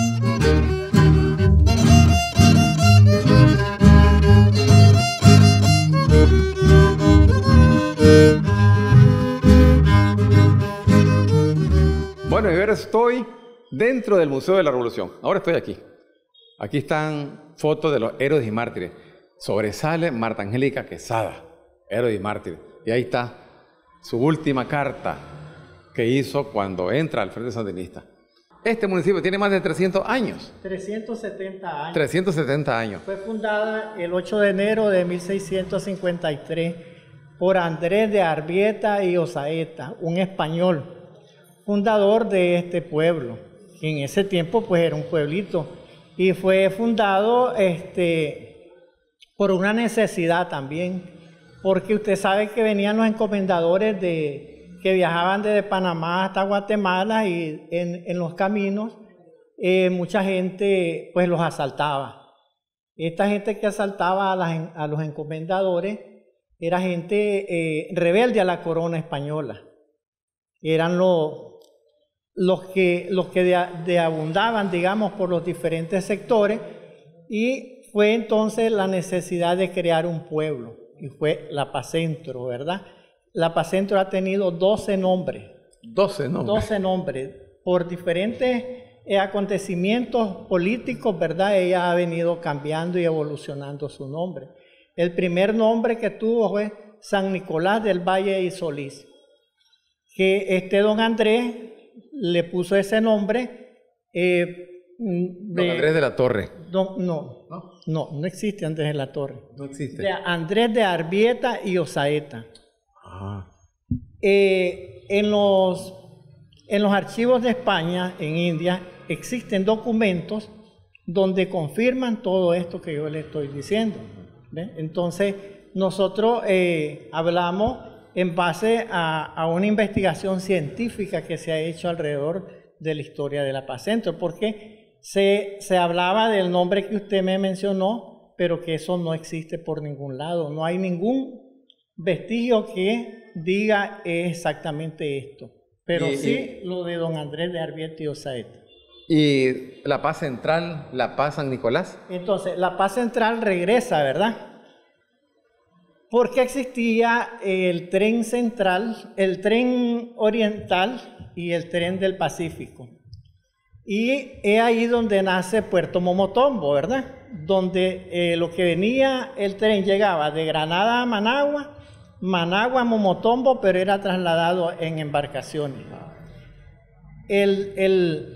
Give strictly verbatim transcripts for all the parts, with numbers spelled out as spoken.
Bueno, y ahora estoy dentro del Museo de la Revolución. Ahora estoy aquí. Aquí están fotos de los héroes y mártires. Sobresale Marta Angélica Quesada, héroe y mártir. Y ahí está su última carta que hizo cuando entra al Frente Sandinista. Este municipio tiene más de trescientos años. trescientos setenta años. trescientos setenta años. Fue fundada el ocho de enero de mil seiscientos cincuenta y tres por Andrés de Arbieta y Osaeta, un español, fundador de este pueblo, que en ese tiempo pues era un pueblito, y fue fundado este, por una necesidad también, porque usted sabe que venían los encomendadores de, que viajaban desde Panamá hasta Guatemala, y en, en los caminos eh, mucha gente pues los asaltaba. Esta gente que asaltaba a, las, a los encomendadores era gente eh, rebelde a la corona española. Eran los, los que, los que de, de abundaban, digamos, por los diferentes sectores, y fue entonces la necesidad de crear un pueblo, y fue La Paz Centro, ¿verdad? La Paz Centro ha tenido doce nombres. doce nombres. doce nombres. Por diferentes eh, acontecimientos políticos, ¿verdad? Ella ha venido cambiando y evolucionando su nombre. El primer nombre que tuvo fue San Nicolás del Valle y Solís, que este don Andrés le puso ese nombre. Eh, de, don Andrés de la Torre. No, no, no, no, no existe Andrés de la Torre. No existe. De Andrés de Arbieta y Osaeta. Ah. Eh, en, los, en los archivos de España, en India, existen documentos donde confirman todo esto que yo le estoy diciendo. ¿Ven? Entonces, nosotros eh, hablamos en base a, a una investigación científica que se ha hecho alrededor de la historia de La Paz Centro, porque se, se hablaba del nombre que usted me mencionó, pero que eso no existe por ningún lado. No hay ningún vestigio que diga exactamente esto, pero y, sí y, lo de don Andrés de Arbieta y Osaeta. ¿Y La Paz Central, La Paz San Nicolás? Entonces, La Paz Central regresa, ¿verdad? Porque existía el tren central, el tren oriental y el tren del Pacífico. Y es ahí donde nace Puerto Momotombo, ¿verdad? Donde eh, lo que venía, el tren llegaba de Granada a Managua, Managua a Momotombo, pero era trasladado en embarcaciones. El, el,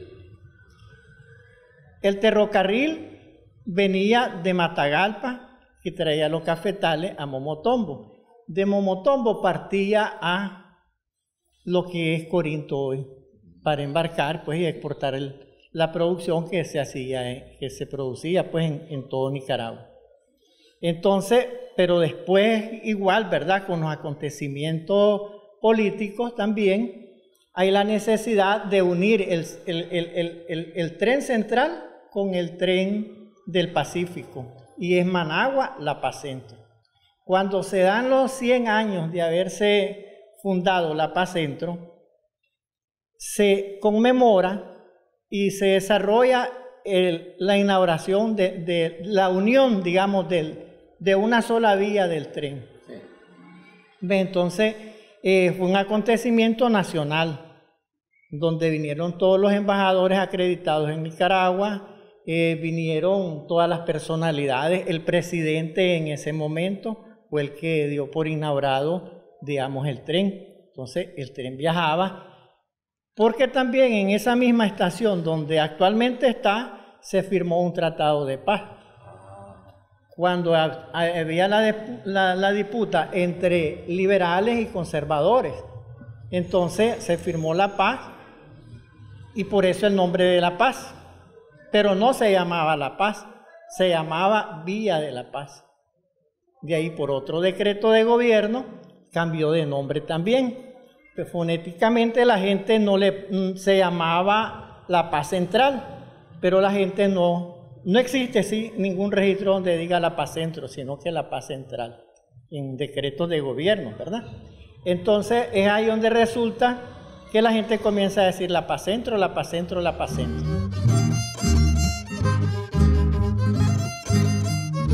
el ferrocarril venía de Matagalpa, que traía los cafetales a Momotombo. De Momotombo partía a lo que es Corinto hoy, para embarcar pues, y exportar el, la producción que se hacía, eh, que se producía pues, en, en todo Nicaragua. Entonces, pero después igual, ¿verdad? Con los acontecimientos políticos también, hay la necesidad de unir el, el, el, el, el, el tren central con el tren del Pacífico, y es Managua, La Paz Centro. Cuando se dan los cien años de haberse fundado La Paz Centro, se conmemora y se desarrolla el, la inauguración de, de la unión, digamos, del, de una sola vía del tren. Sí. Entonces, eh, fue un acontecimiento nacional, donde vinieron todos los embajadores acreditados en Nicaragua, eh, vinieron todas las personalidades. El presidente en ese momento fue el que dio por inaugurado, digamos, el tren. Entonces, el tren viajaba, porque también en esa misma estación donde actualmente está, se firmó un tratado de paz. Cuando había la, la, la disputa entre liberales y conservadores, entonces se firmó la paz, y por eso el nombre de La Paz. Pero no se llamaba La Paz, se llamaba Villa de la Paz. De ahí, por otro decreto de gobierno, cambió de nombre también. Pero fonéticamente la gente no le se llamaba La Paz Central, pero la gente no, no existe sí, ningún registro donde diga La Paz Centro, sino que La Paz Central, en decretos de gobierno, ¿verdad? Entonces es ahí donde resulta que la gente comienza a decir La Paz Centro, La Paz Centro, La Paz Centro.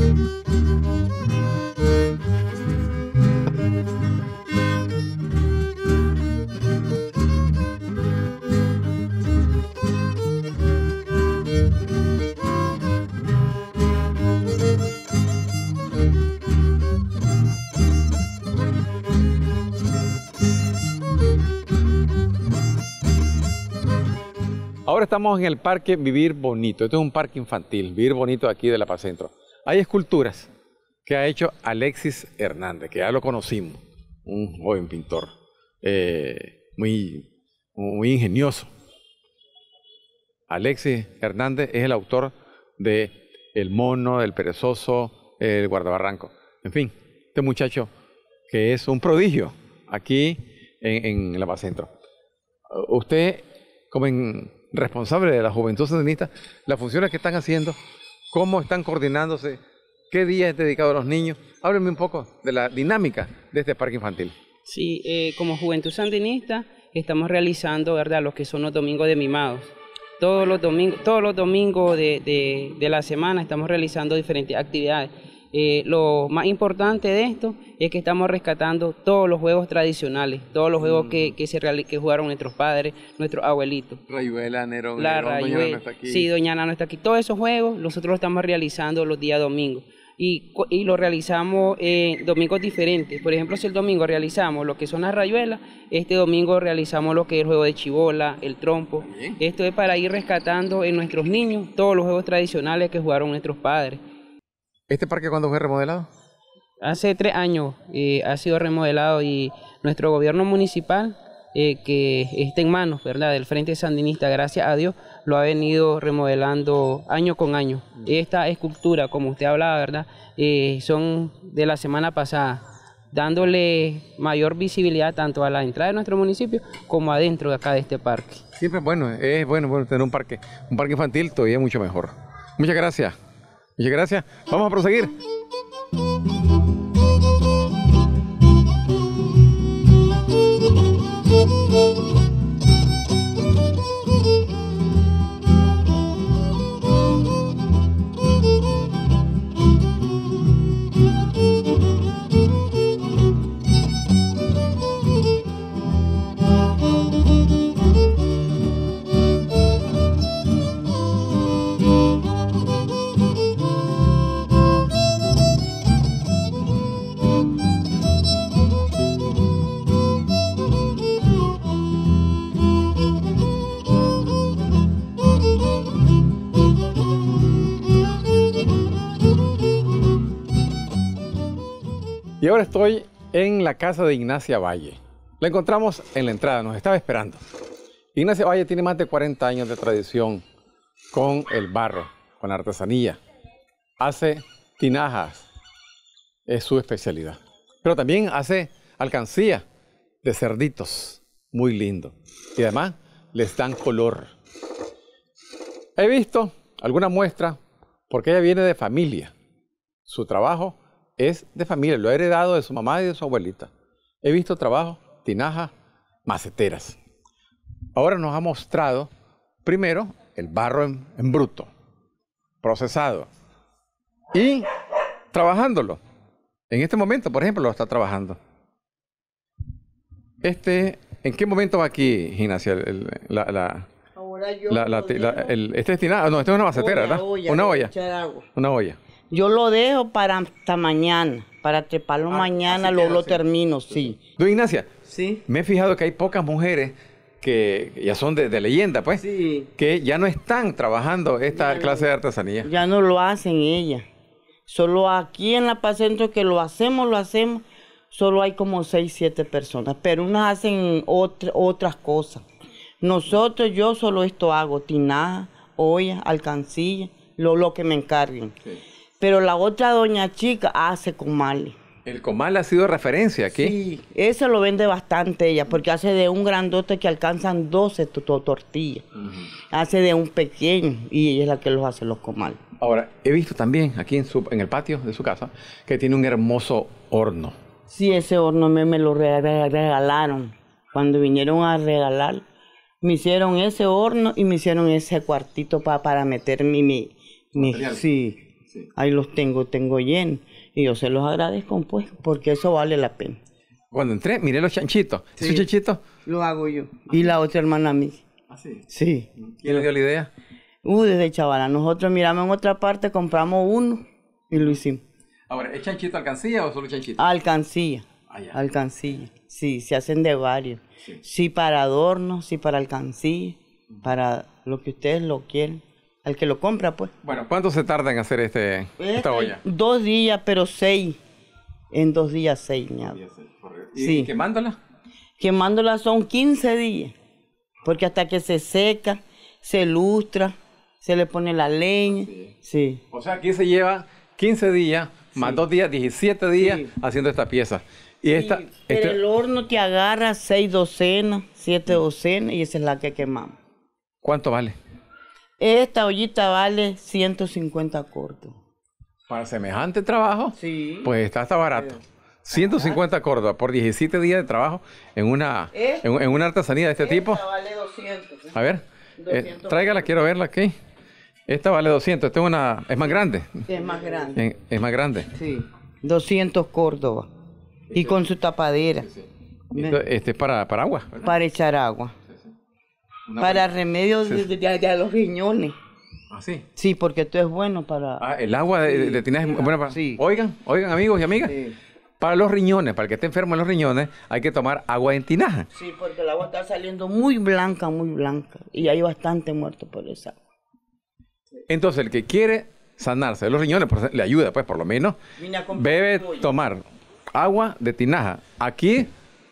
Ahora estamos en el Parque Vivir Bonito. Este es un parque infantil, Vivir Bonito, aquí de La Paz Centro. Hay esculturas que ha hecho Alexis Hernández, que ya lo conocimos, un joven pintor, eh, muy, muy ingenioso. Alexis Hernández es el autor de El Mono, El Perezoso, El Guardabarranco. En fin, este muchacho que es un prodigio aquí en, en La Paz Centro. Usted, como en responsable de la Juventud Sandinista, las funciones que están haciendo, cómo están coordinándose, qué día es dedicado a los niños. Háblenme un poco de la dinámica de este parque infantil. Sí, eh, como Juventud Sandinista estamos realizando, ¿verdad?, lo que son los domingos de mimados. Todos los domingos, todos los domingos de, de, de la semana estamos realizando diferentes actividades. Eh, lo más importante de esto es que estamos rescatando todos los juegos tradicionales, todos los juegos mm. que, que, se reali que jugaron nuestros padres, nuestros abuelitos. Rayuela, Nerón, La Nerón, Rayuela, Doña Ana no está aquí. Sí, Doña Ana no está aquí. Todos esos juegos nosotros los estamos realizando los días domingos. Y, y lo realizamos eh, domingos diferentes. Por ejemplo, si el domingo realizamos lo que son las rayuelas, este domingo realizamos lo que es el juego de chibola, el trompo. Bien. Esto es para ir rescatando en nuestros niños todos los juegos tradicionales que jugaron nuestros padres. ¿Este parque cuándo fue remodelado? Hace tres años eh, ha sido remodelado y nuestro gobierno municipal, eh, que está en manos, ¿verdad?, del Frente Sandinista, gracias a Dios, lo ha venido remodelando año con año. Esta escultura, como usted hablaba, ¿verdad?, eh, son de la semana pasada, dándole mayor visibilidad tanto a la entrada de nuestro municipio como adentro de acá de este parque. Siempre es bueno, es bueno, bueno tener un parque, un parque infantil todavía mucho mejor. Muchas gracias. Muchas gracias. Vamos a proseguir. Y ahora estoy en la casa de Ignacia Valle. La encontramos en la entrada, nos estaba esperando. Ignacia Valle tiene más de cuarenta años de tradición con el barro, con la artesanía. Hace tinajas, es su especialidad. Pero también hace alcancía de cerditos, muy lindo. Y además les dan color. He visto alguna muestra porque ella viene de familia. Su trabajo es de familia, lo ha heredado de su mamá y de su abuelita. He visto trabajo, tinajas, maceteras. Ahora nos ha mostrado, primero, el barro en, en bruto, procesado, y trabajándolo. En este momento, por ejemplo, lo está trabajando. Este, ¿en qué momento va aquí, Ignacia? El, la, la, Ahora yo la, la, la, el, este es tinado, no, este es una macetera, olla, ¿verdad? Olla, una olla. Agua. Una olla. Yo lo dejo para hasta mañana, para treparlo ah, mañana, luego lo termino, sí. ¿Tú, Ignacia? Sí. Me he fijado que hay pocas mujeres que ya son de, de leyenda, pues, sí, que ya no están trabajando esta ya clase no, de artesanía. Ya no lo hacen ellas. Solo aquí en La Paz Centro que lo hacemos, lo hacemos, solo hay como seis, siete personas, pero unas hacen otra, otras cosas. Nosotros, yo solo esto hago, tinaja, olla, alcancilla, lo, lo que me encarguen. Sí. Pero la otra doña chica hace comales. ¿El comal ha sido referencia aquí? Sí, eso lo vende bastante ella, porque hace de un grandote que alcanzan doce tortillas. Uh-huh. Hace de un pequeño y ella es la que los hace los comales. Ahora, he visto también aquí en, su, en el patio de su casa que tiene un hermoso horno. Sí, ese horno me, me lo regalaron. Cuando vinieron a regalar, me hicieron ese horno y me hicieron ese cuartito pa, para meter mi... mi, mi sí. Sí. Ahí los tengo, tengo llenos. Y yo se los agradezco, pues, porque eso vale la pena. Cuando entré, miré los chanchitos. Sí. ¿Esos chanchitos? Lo hago yo. Y la otra hermana mía. ¿Ah, sí? Sí. ¿Quién le dio la idea? Uh, desde chavala. Nosotros miramos en otra parte, compramos uno y lo hicimos. Ahora, ¿es chanchito alcancía o solo chanchito? Alcancía. Ah, ya. Alcancía. Sí, se hacen de varios. Sí. Sí para adornos, sí para alcancía, para lo que ustedes lo quieren. Al que lo compra, pues. Bueno, ¿cuánto se tarda en hacer este, esta olla? Dos días, pero seis. En dos días, seis, ñado. ¿Y Sí. quemándola? Quemándola son quince días. Porque hasta que se seca, se lustra, se le pone la leña. Sí. Sí. O sea, aquí se lleva quince días, sí. más dos días, diecisiete días sí. haciendo esta pieza. Y sí, esta, pero este... el horno te agarra seis docenas, siete docenas y esa es la que quemamos. ¿Cuánto vale? Esta ollita vale ciento cincuenta cortos. Para semejante trabajo, sí. pues está hasta barato. ciento cincuenta Córdoba por diecisiete días de trabajo en una, en, en una artesanía de este esta tipo. Esta vale doscientos. ¿eh? A ver, eh, tráigala, quiero verla aquí. Esta vale doscientos, esta es una, es más grande. Es más grande. Es, es más grande. Sí, doscientos Córdoba. Y este, con su tapadera. Sí, sí. Esto, este es para, para agua, ¿verdad? Para echar agua. Sí, sí. Para remedios sí. de, de, de, de los riñones. ¿Ah, sí? Sí, porque esto es bueno para... Ah, el agua de, de, de tinaja es buena para... Sí. Oigan, oigan amigos y amigas. Sí. Para los riñones, para el que esté enfermo en los riñones, hay que tomar agua en tinaja. Sí, porque el agua está saliendo muy blanca, muy blanca. Y hay bastante muerto por esa agua. Entonces, el que quiere sanarse de los riñones, pues, le ayuda, pues, por lo menos, debe tomar agua de tinaja. Aquí,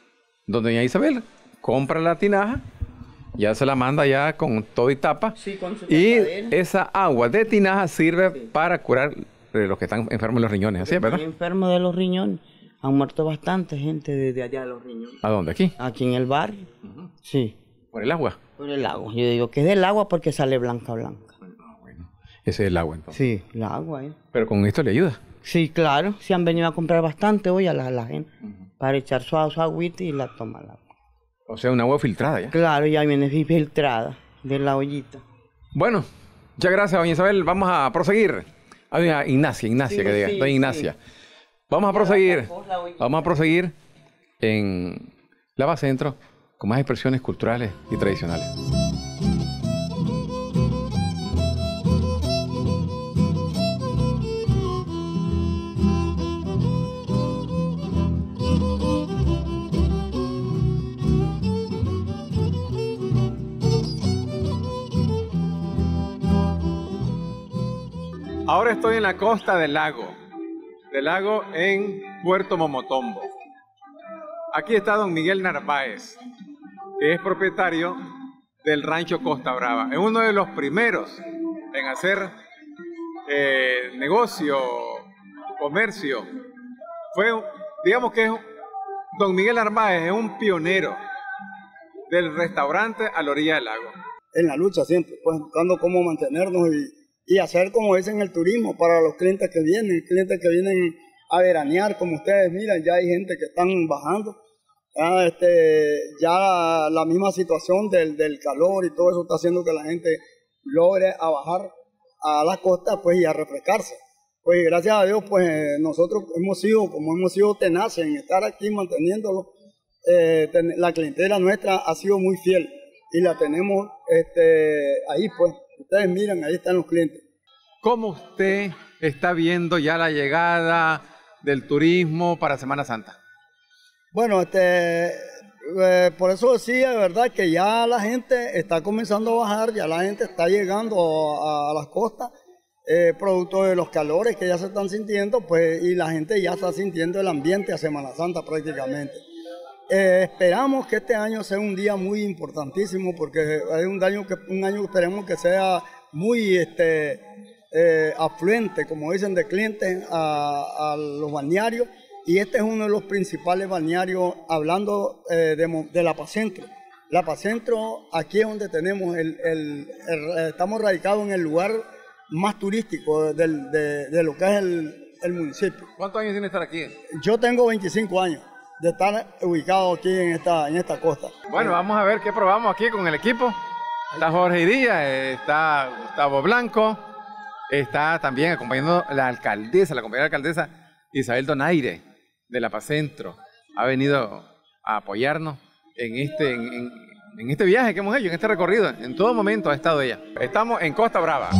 donde doña Isabel compra la tinaja, ya se la manda ya con todo y tapa. Sí, con su y tapadera. Esa agua de tinaja sirve sí. para curar de los que están enfermos de los riñones. Así es, ¿verdad? Enfermos de los riñones. Han muerto bastante gente desde allá de los riñones. ¿A dónde? ¿Aquí? Aquí en el barrio. Uh-huh. Sí. ¿Por el agua? Por el agua. Yo digo que es del agua porque sale blanca, blanca. Ah, bueno. Ese es el agua, entonces. Sí, el agua, ¿eh? Pero con esto le ayuda. Sí, claro. Sí han venido a comprar bastante hoy a la, la gente. Uh-huh. Para echar su, su agüita y la toma la agua. O sea, un agua filtrada ya. Claro, ya viene filtrada de la ollita. Bueno, muchas gracias, doña Isabel. Vamos a proseguir. A doña Ignacia, Ignacia, sí, que diga. Sí, doña Ignacia. Sí. Vamos a proseguir. Vamos a proseguir en Lava Centro con más expresiones culturales y tradicionales. Ahora estoy en la costa del lago, del lago en Puerto Momotombo. Aquí está don Miguel Narváez, que es propietario del rancho Costa Brava. Es uno de los primeros en hacer eh, negocio, comercio. Fue, digamos que es, don Miguel Narváez es un pionero del restaurante a la orilla del lago. En la lucha siempre, pues buscando cómo mantenernos y Y hacer, como dicen, el turismo para los clientes que vienen, clientes que vienen a veranear, como ustedes miran, ya hay gente que están bajando. Ya, este, ya la, la misma situación del, del calor y todo eso está haciendo que la gente logre a bajar a la costa, pues, y a refrescarse. Pues gracias a Dios, pues nosotros hemos sido, como hemos sido tenaces en estar aquí manteniéndolo, eh, ten, la clientela nuestra ha sido muy fiel y la tenemos este, ahí, pues. Ustedes miran, ahí están los clientes. ¿Cómo usted está viendo ya la llegada del turismo para Semana Santa? Bueno, este, eh, por eso decía de verdad que ya la gente está comenzando a bajar, ya la gente está llegando a, a las costas, eh, producto de los calores que ya se están sintiendo, pues, y la gente ya está sintiendo el ambiente a Semana Santa prácticamente. Eh, esperamos que este año sea un día muy importantísimo porque es un año que un año esperemos que sea muy este, eh, afluente, como dicen, de clientes a, a los balnearios, y este es uno de los principales balnearios, hablando eh, de, de La Paz Centro. La Paz Centro, aquí es donde tenemos el, el, el, estamos radicados en el lugar más turístico del, de, de lo que es el, el municipio. ¿Cuántos años tiene estar aquí? Yo tengo veinticinco años de estar ubicado aquí en esta, en esta costa. Bueno, vamos a ver qué probamos aquí con el equipo. Está Jorge Díaz, está Gustavo Blanco, Está también acompañando la alcaldesa, la compañera alcaldesa Isabel Donaire de La Paz Centro. Ha venido a apoyarnos en este, en, en, en este viaje que hemos hecho, en este recorrido. En todo momento ha estado ella. Estamos en Costa Brava.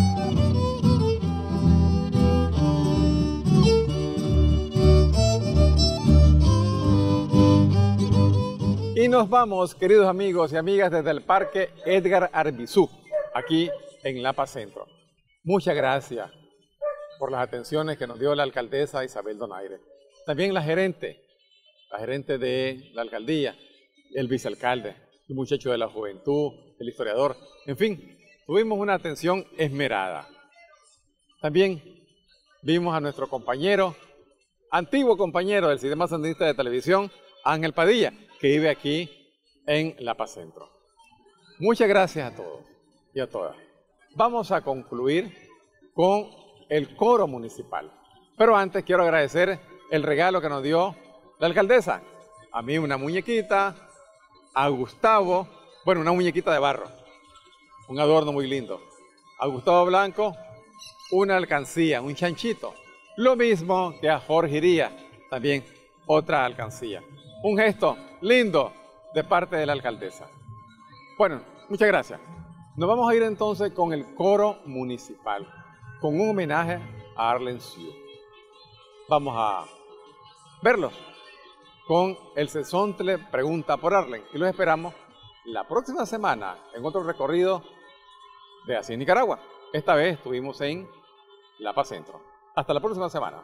Y nos vamos, queridos amigos y amigas, desde el Parque Edgar Arbizú, aquí en La Paz Centro. Muchas gracias por las atenciones que nos dio la alcaldesa Isabel Donaire. También la gerente, la gerente de la alcaldía, el vicealcalde, el muchacho de la juventud, el historiador. En fin, tuvimos una atención esmerada. También vimos a nuestro compañero, antiguo compañero del Sistema Sandinista de Televisión, Ángel Padilla, que vive aquí en La Paz Centro. Muchas gracias a todos y a todas. Vamos a concluir con el coro municipal. Pero antes quiero agradecer el regalo que nos dio la alcaldesa. A mí una muñequita, a Gustavo, bueno, una muñequita de barro, un adorno muy lindo. A Gustavo Blanco, una alcancía, un chanchito. Lo mismo que a Jorge Iría, también otra alcancía. Un gesto lindo de parte de la alcaldesa. Bueno, muchas gracias. Nos vamos a ir entonces con el coro municipal, con un homenaje a Arlen Siu. Vamos a verlos con el Sesontle Pregunta por Arlen. Y los esperamos la próxima semana en otro recorrido de Así en Nicaragua. Esta vez estuvimos en La Paz Centro. Hasta la próxima semana.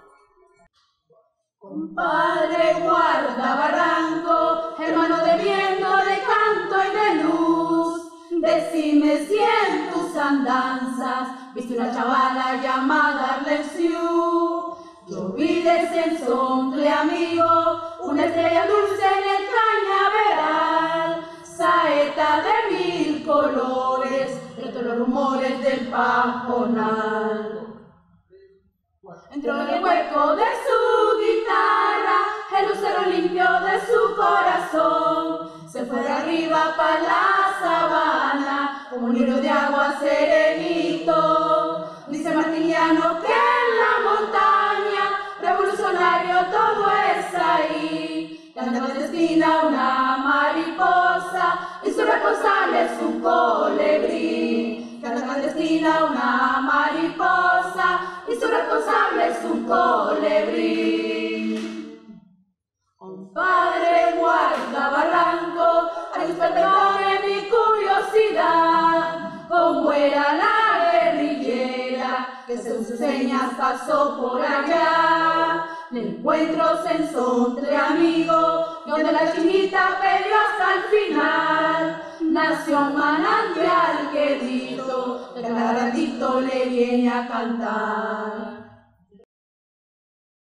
Compadre, guarda barranco, hermano de viento, de canto y de luz. Decime si en tus andanzas viste una chavala llamada Arlen Siu. Yo vi de Sesontle, amigo, una estrella dulce en el cañaveral, saeta de mil colores, entre los rumores del pajonal. Entró en el hueco de su guitarra el lucero limpio de su corazón. Se fue de arriba para la sabana como un hilo de agua serenito. Dice Martiniano que en la montaña revolucionario todo es ahí. Canta clandestina una mariposa y su responsable es un colibrí. Canta clandestina una mariposa y su responsable es un colibrí. Compadre, guarda barranco, ay, perdone mi curiosidad. ¿Cómo era la guerrillera que según sus señas pasó por allá? Le encuentro Sesontle, amigo, donde la chinita peleó hasta el final. Nació un manantial que dito, que cada ratito le viene a cantar.